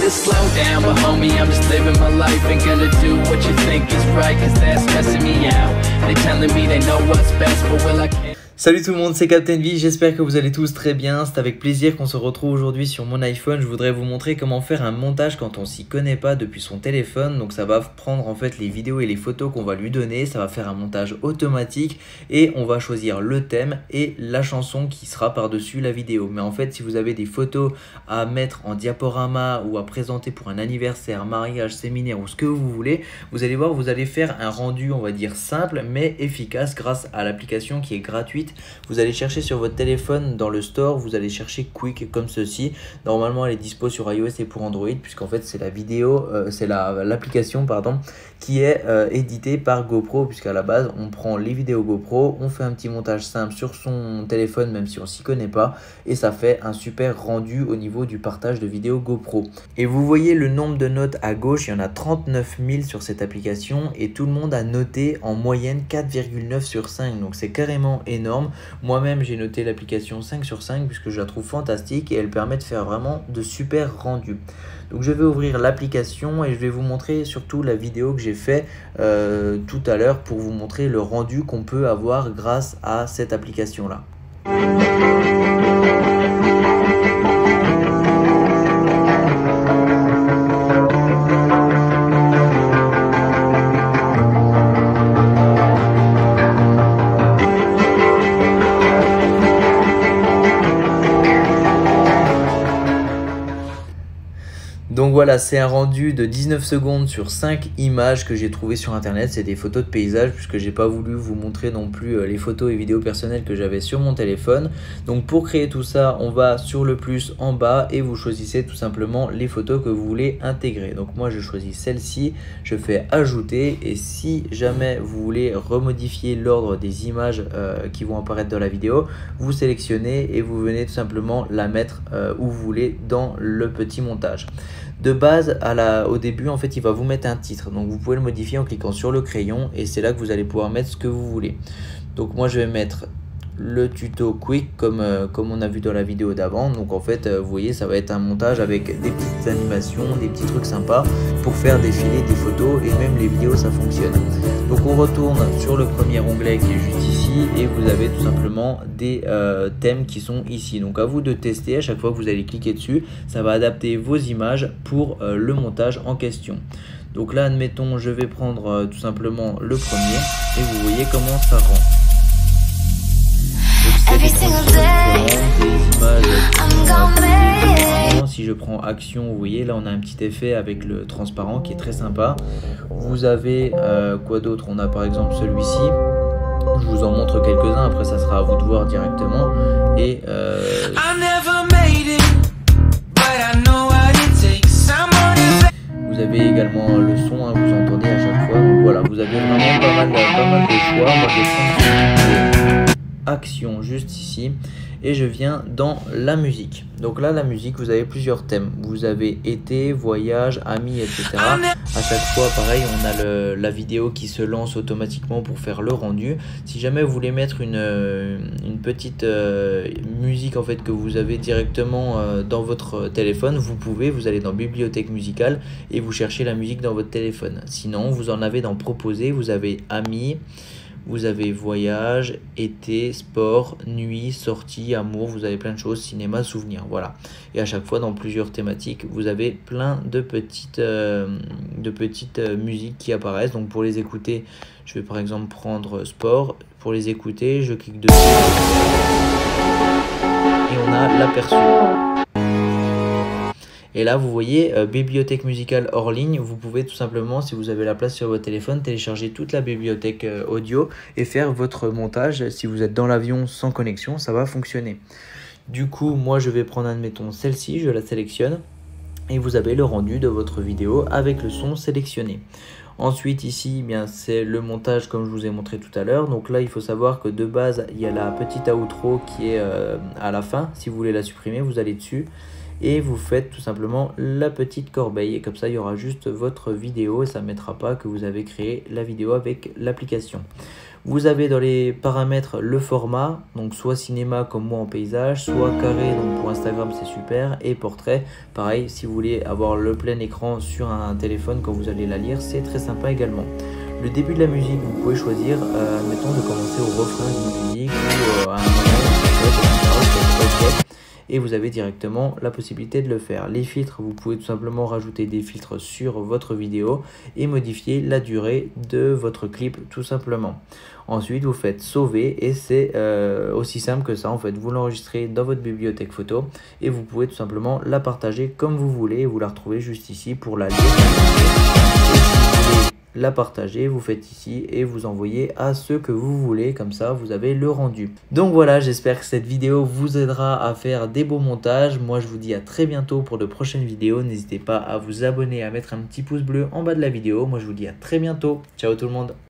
to slow down, but homie, I'm just living my life. Ain't gonna do what you think is right, cause that's stressing me out. They telling me they know what's best, but will I can't. Salut tout le monde, c'est Captain V, j'espère que vous allez tous très bien. C'est avec plaisir qu'on se retrouve aujourd'hui sur mon iPhone. Je voudrais vous montrer comment faire un montage quand on s'y connaît pas depuis son téléphone. Donc ça va prendre en fait les vidéos et les photos qu'on va lui donner, ça va faire un montage automatique et on va choisir le thème et la chanson qui sera par-dessus la vidéo. Mais en fait, si vous avez des photos à mettre en diaporama ou à présenter pour un anniversaire, mariage, séminaire ou ce que vous voulez, vous allez voir, vous allez faire un rendu, on va dire simple mais efficace grâce à l'application qui est gratuite. Vous allez chercher sur votre téléphone dans le store, vous allez chercher Quick comme ceci. Normalement elle est dispo sur iOS et pour Android, puisqu'en fait c'est la vidéo, c'est l'application pardon, qui est éditée par GoPro, puisqu'à la base on prend les vidéos GoPro, on fait un petit montage simple sur son téléphone même si on s'y connaît pas, et ça fait un super rendu au niveau du partage de vidéos GoPro. Et vous voyez le nombre de notes à gauche, il y en a 39 000 sur cette application et tout le monde a noté en moyenne 4,9 sur 5, donc c'est carrément énorme. Moi-même j'ai noté l'application 5 sur 5 puisque je la trouve fantastique et elle permet de faire vraiment de super rendus. Donc je vais ouvrir l'application et je vais vous montrer surtout la vidéo que j'ai fait tout à l'heure pour vous montrer le rendu qu'on peut avoir grâce à cette application là. Donc voilà, c'est un rendu de 19 secondes sur 5 images que j'ai trouvé sur internet. C'est des photos de paysages puisque j'ai pas voulu vous montrer non plus les photos et vidéos personnelles que j'avais sur mon téléphone. Donc pour créer tout ça, on va sur le plus en bas et vous choisissez tout simplement les photos que vous voulez intégrer. Donc moi je choisis celle-ci, je fais ajouter, et si jamais vous voulez remodifier l'ordre des images qui vont apparaître dans la vidéo, vous sélectionnez et vous venez tout simplement la mettre où vous voulez dans le petit montage. De base, au début, en fait, il va vous mettre un titre. Donc, vous pouvez le modifier en cliquant sur le crayon et c'est là que vous allez pouvoir mettre ce que vous voulez. Donc, moi, je vais mettre le tuto Quick comme on a vu dans la vidéo d'avant. Donc, en fait, vous voyez, ça va être un montage avec des petites animations, des petits trucs sympas pour faire défiler des photos et même les vidéos, ça fonctionne. Donc, on retourne sur le premier onglet qui est juste ici et vous avez tout simplement des thèmes qui sont ici. Donc, à vous de tester à chaque fois que vous allez cliquer dessus. Ça va adapter vos images pour le montage en question. Donc là, admettons, je vais prendre tout simplement le premier et vous voyez comment ça rend. Donc, c'est des images. Si je prends action, vous voyez là on a un petit effet avec le transparent qui est très sympa. Vous avez quoi d'autre? On a par exemple celui-ci. Je vous en montre quelques-uns, après ça sera à vous de voir directement. Et vous avez également le son, hein, vous entendez à chaque fois. Donc voilà, vous avez vraiment pas mal de choix. Moi je vais prendre action juste ici et je viens dans la musique. Donc là, la musique, vous avez plusieurs thèmes. Vous avez été, voyage, amis, etc. À chaque fois, pareil, on a la vidéo qui se lance automatiquement pour faire le rendu. Si jamais vous voulez mettre une petite musique en fait que vous avez directement dans votre téléphone, vous pouvez, vous allez dans bibliothèque musicale et vous cherchez la musique dans votre téléphone. Sinon, vous en avez dans proposer, vous avez amis, vous avez voyage, été, sport, nuit, sortie, amour, vous avez plein de choses, cinéma, souvenirs, voilà. Et à chaque fois dans plusieurs thématiques, vous avez plein de petites musiques qui apparaissent. Donc pour les écouter, je vais par exemple prendre sport. Pour les écouter, je clique dessus et on a l'aperçu. Et là, vous voyez, bibliothèque musicale hors ligne, vous pouvez tout simplement, si vous avez la place sur votre téléphone, télécharger toute la bibliothèque audio et faire votre montage. Si vous êtes dans l'avion sans connexion, ça va fonctionner. Du coup, moi, je vais prendre, admettons, celle-ci, je la sélectionne et vous avez le rendu de votre vidéo avec le son sélectionné. Ensuite, ici, bien, c'est le montage comme je vous ai montré tout à l'heure. Donc là, il faut savoir que de base, il y a la petite outro qui est à la fin. Si vous voulez la supprimer, vous allez dessus. et vous faites tout simplement la petite corbeille et comme ça il y aura juste votre vidéo et ça ne mettra pas que vous avez créé la vidéo avec l'application. Vous avez dans les paramètres le format, donc soit cinéma comme moi en paysage, soit carré, donc pour Instagram c'est super, et portrait, pareil, si vous voulez avoir le plein écran sur un téléphone quand vous allez la lire, c'est très sympa également. Le début de la musique, vous pouvez choisir, mettons de commencer au refrain d'une musique ou à un moment, et vous avez directement la possibilité de le faire. Les filtres, vous pouvez tout simplement rajouter des filtres sur votre vidéo et modifier la durée de votre clip tout simplement. Ensuite, vous faites sauver et c'est aussi simple que ça en fait. Vous l'enregistrez dans votre bibliothèque photo et vous pouvez tout simplement la partager comme vous voulez. Vous la retrouvez juste ici pour la lire. La partager, vous faites ici et vous envoyez à ceux que vous voulez, comme ça vous avez le rendu. Donc voilà, j'espère que cette vidéo vous aidera à faire des beaux montages. Moi je vous dis à très bientôt pour de prochaines vidéos. N'hésitez pas à vous abonner, à mettre un petit pouce bleu en bas de la vidéo. Moi je vous dis à très bientôt. Ciao tout le monde.